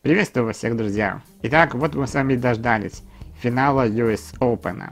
Приветствую вас всех, друзья! Итак, вот мы с вами дождались финала US Open.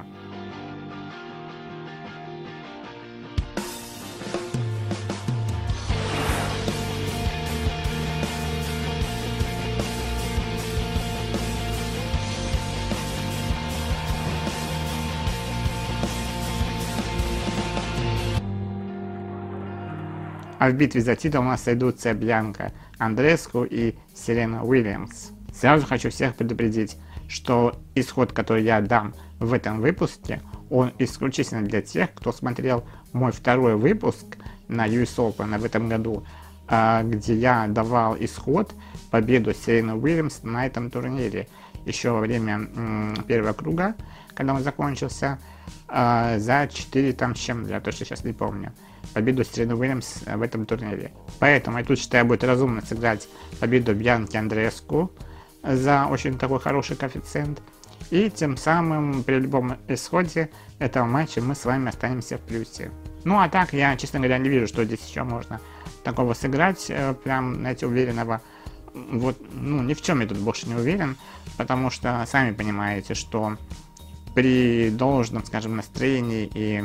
А в битве за титул у нас сойдутся Бьянка Андреску и Серена Уильямс. Сразу хочу всех предупредить, что исход, который я дам в этом выпуске, он исключительно для тех, кто смотрел мой второй выпуск на US Open в этом году, где я давал исход, победу Серены Уильямс на этом турнире. Еще во время первого круга, когда он закончился, за 4 там с чем, я точно сейчас не помню, победу Серены Уильямс в этом турнире. Поэтому я тут считаю, будет разумно сыграть победу Бьянки Андреску за очень такой хороший коэффициент. И тем самым при любом исходе этого матча мы с вами останемся в плюсе. Ну а так, я, честно говоря, не вижу, что здесь еще можно такого сыграть, прям, знаете, уверенного. Вот, ну, ни в чем я тут больше не уверен, потому что сами понимаете, что при должном, скажем, настроении и,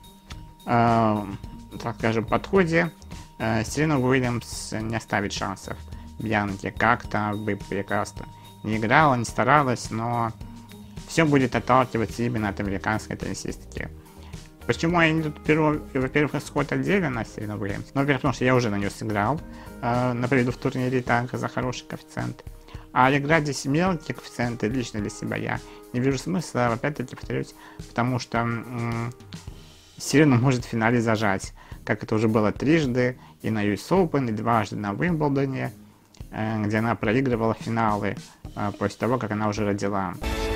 так скажем, подходе Серена Уильямс не оставит шансов Бьянке. Как-то бы прекрасно не играла, не старалась, но все будет отталкиваться именно от американской теннисистки. Почему я не тут беру, во-первых, исход отдельно на Серену Уильямс? Ну, во-первых, потому что я уже на нее сыграл на победу в турнире так за хороший коэффициент. А играть здесь мелкие коэффициенты лично для себя я не вижу смысла, опять-таки повторюсь, потому что Серену может в финале зажать, как это уже было трижды и на US Open, и дважды на Уимблдоне, где она проигрывала финалы после того, как она уже родила.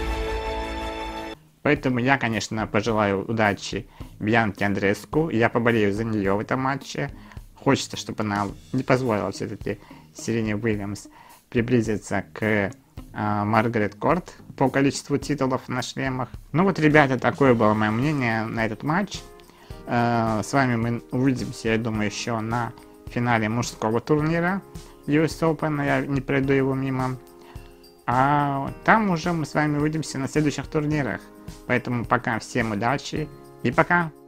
Поэтому я, конечно, пожелаю удачи Бьянке Андреску, я поболею за нее в этом матче. Хочется, чтобы она не позволила все-таки Серене Уильямс приблизиться к Маргарет Корт по количеству титулов на шлемах. Ну вот, ребята, такое было мое мнение на этот матч. С вами мы увидимся, я думаю, еще на финале мужского турнира US Open, я не пройду его мимо. А там уже мы с вами увидимся на следующих турнирах. Поэтому пока, всем удачи и пока!